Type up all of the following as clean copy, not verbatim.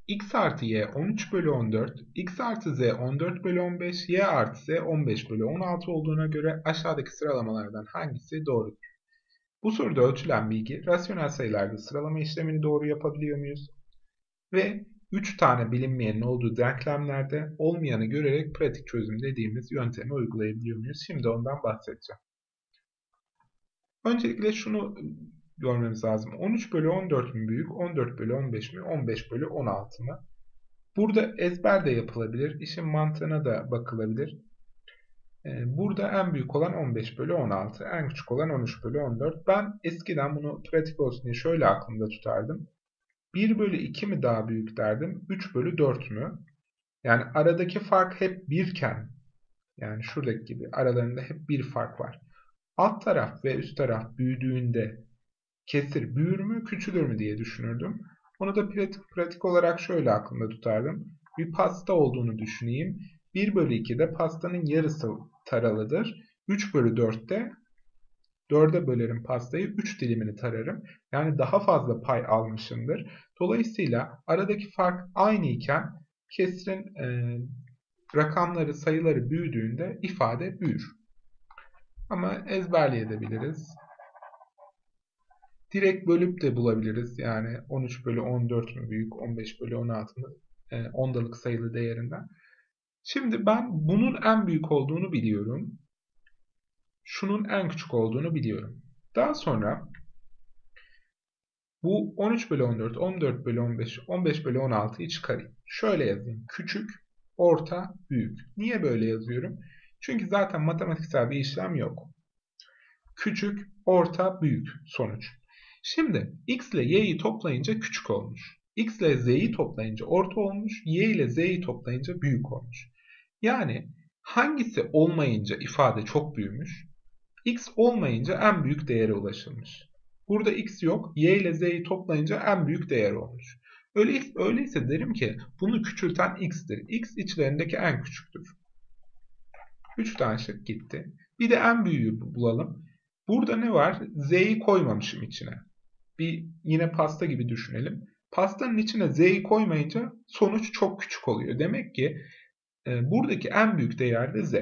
x artı y 13 bölü 14, x artı z 14 bölü 15, y artı z 15 bölü 16 olduğuna göre aşağıdaki sıralamalardan hangisi doğrudur? Bu soruda ölçülen bilgi, rasyonel sayılarda sıralama işlemini doğru yapabiliyor muyuz? Ve 3 tane bilinmeyenin olduğu denklemlerde olmayanı görerek pratik çözüm dediğimiz yöntemi uygulayabiliyor muyuz? Şimdi ondan bahsedeceğim. Öncelikle şunu görmemiz lazım. 13 bölü 14 mü büyük, 14 bölü 15 mi, 15 bölü 16 mı? Burada ezber de yapılabilir, işin mantığına da bakılabilir. Burada en büyük olan 15 bölü 16, en küçük olan 13 bölü 14. Ben eskiden bunu pratik olsun diye şöyle aklımda tutardım. 1 bölü 2 mi daha büyük derdim, 3 bölü 4 mü? Yani aradaki fark hep 1 iken, yani şuradaki gibi aralarında hep bir fark var. Alt taraf ve üst taraf büyüdüğünde kesir büyür mü, küçülür mü diye düşünürdüm. Onu da pratik olarak şöyle aklımda tutardım. Bir pasta olduğunu düşüneyim. 1 bölü 2'de pastanın yarısı taralıdır. 3 bölü 4'te 4'e bölerim pastayı, 3 dilimini tararım. Yani daha fazla pay almışımdır. Dolayısıyla aradaki fark aynı iken kesirin rakamları, sayıları büyüdüğünde ifade büyür. Ama ezberleyebiliriz. Direkt bölüp de bulabiliriz. Yani 13 bölü 14 mü büyük, 15 bölü 16 mı ondalık sayılı değerinden. Şimdi ben bunun en büyük olduğunu biliyorum. Şunun en küçük olduğunu biliyorum. Daha sonra bu 13 bölü 14, 14 bölü 15, 15 bölü 16'yı çıkarayım. Şöyle yazayım. Küçük, orta, büyük. Niye böyle yazıyorum? Çünkü zaten matematiksel bir işlem yok. Küçük, orta, büyük sonuç. Şimdi x ile y'yi toplayınca küçük olmuş. X ile z'yi toplayınca orta olmuş. Y ile z'yi toplayınca büyük olmuş. Yani hangisi olmayınca ifade çok büyümüş? X olmayınca en büyük değere ulaşılmış. Burada x yok. Y ile z'yi toplayınca en büyük değer olmuş. Öyleyse derim ki bunu küçülten x'tir. X içlerindeki en küçüktür. 3 tane şık gitti. Bir de en büyüğü bulalım. Burada ne var? Z'yi koymamışım içine. Yine pasta gibi düşünelim. Pastanın içine z'yi koymayınca sonuç çok küçük oluyor. Demek ki buradaki en büyük değer de z.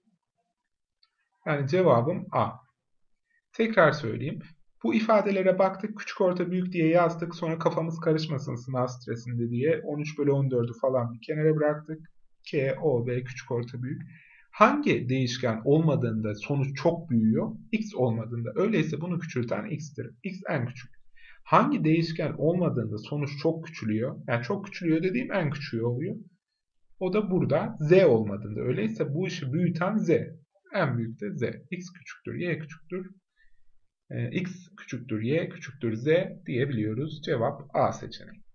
Yani cevabım A. Tekrar söyleyeyim. Bu ifadelere baktık. Küçük, orta, büyük diye yazdık. Sonra kafamız karışmasın sınav stresinde diye 13 bölü 14'ü falan bir kenara bıraktık. K, O, B küçük, orta, büyük. Hangi değişken olmadığında sonuç çok büyüyor? X olmadığında. Öyleyse bunu küçülten x'tir. X en küçük. Hangi değişken olmadığında sonuç çok küçülüyor? Yani çok küçülüyor dediğim en küçüğü oluyor. O da burada z olmadığında. Öyleyse bu işi büyüten z. En büyük de z. X küçüktür, y küçüktür. X küçüktür, y küçüktür, z diyebiliyoruz. Cevap A seçeneği.